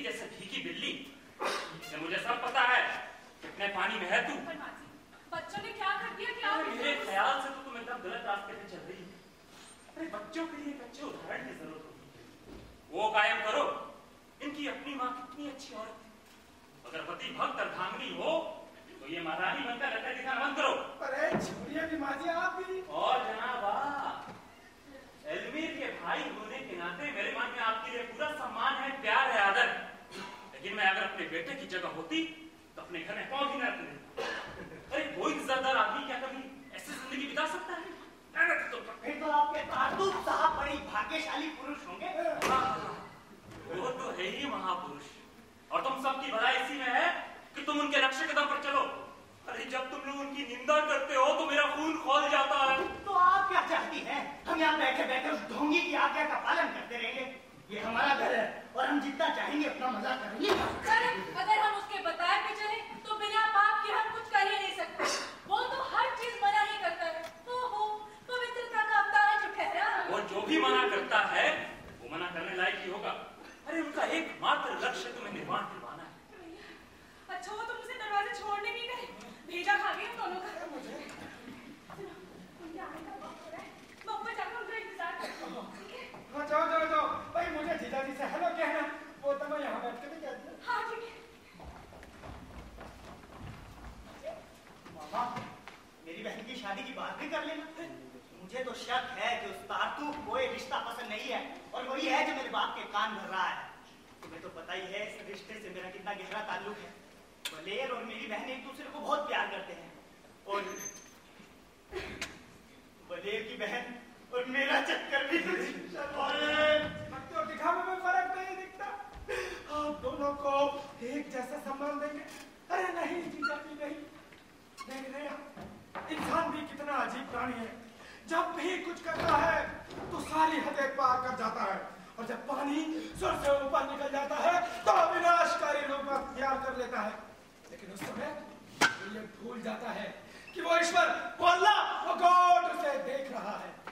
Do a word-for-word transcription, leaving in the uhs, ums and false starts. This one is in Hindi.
जैसे भीगी बिल्ली। इससे मुझे सब पता है कितने पानी में है तू। बच्चों ने क्या कर दिया कि आप मेरे ख्याल से तो तुम एकदम गलत रास्ते पे चल रही है। अरे बच्चों के लिए एक अच्छे उदाहरण की जरूरत होगी, वो कायम करो। इनकी अपनी माँ कितनी अच्छी औरत थी, अगर पति भक्त अर्धांगिनी हो तो ये महारानी बनकर लड़का दिखाना बंद करो। अरे छोड़िए भी माजी आप भी। और जनाबा, एलमीर के भाई होने के नाते मेरे मन में आपके लिए पूरा सम्मान है, प्यार है, आदर। लेकिन मैं अगर अपने बेटे की जगह होती तो अपने घर में पहुंच ही न रखते। अरे कोई इज्जतदार आदमी क्या कभी ऐसी जिंदगी बिता सकता है? तो फिर तो आपके तारतुफ साहब बड़ी भाग्यशाली पुरुष होंगे। वो तो है ही महापुरुष, और तुम सबकी भलाई इसी में है कि तुम उनके नक्शे कदम पर चलो। अरे जब तुम लोग उनकी निंदा करते हो तो मेरा खून खौल जाता है। तो आप क्या चाहती हैं? हम यहाँ बैठे बैठे उस ढोंगी की आज्ञा का पालन करते रहेंगे? ये हमारा घर है और हम जितना चाहेंगे अपना मजा करेंगे। अरे अगर हम उसके बताए पे चले तो बिना पाप के हम कुछ कर ही नहीं सकते। वो तो हर चीज मना ही करता है। ओहो, पवित्रता का अवतार है जो ठहरा। वो जो भी मना करता है वो मना करने लायक ही होगा। अरे उनका एकमात्र लक्ष्य तुम्हें निर्वाण दिलवाना है। अच्छा वो तुम उसे दरवाजे छोड़ने नहीं गए, भेजा खा गए दोनों का। मुझे उनके आने का वक्त हो रहा है, मैं ऊपर जाकर उनका इंतजार करती हूँ। हाँ जाओ जाओ जाओ भाई, मुझे जीजा जी से हेलो कहना, वो तो मैं यहाँ बैठ के भी कहती हूँ। हाँ ठीक है। मामा, मेरी बहन की शादी की बात भी कर लेना। मुझे तो शक है कि उस तारतुफ को ये रिश्ता पसंद नहीं है, और वही है जो मेरे बाप के कान भर रहा है। तुम्हें तो पता ही है इस रिश्ते से मेरा कितना गहरा ताल्लुक है। मलियर और मेरी बहन एक दूसरे को बहुत प्यार करते हैं, और मलियर की बहन और मेरा चक्कर भी तो दिखावे में फर्क नहीं दिखता। आप दोनों को एक जैसा सम्मान देंगे? अरे नहीं जीजा जी नहीं, देख रहे हैं इंसान भी कितना अजीब प्राणी है। जब भी कुछ करता है तो सारी हदें पार कर जाता है, और जब पानी सुर से ऊपर निकल जाता है तो विनाशकारी रूप अख्तियार कर लेता है। लेकिन उस समय ये भूल जाता है कि वो ईश्वर, वो अल्लाह, वो गॉड उसे देख रहा है।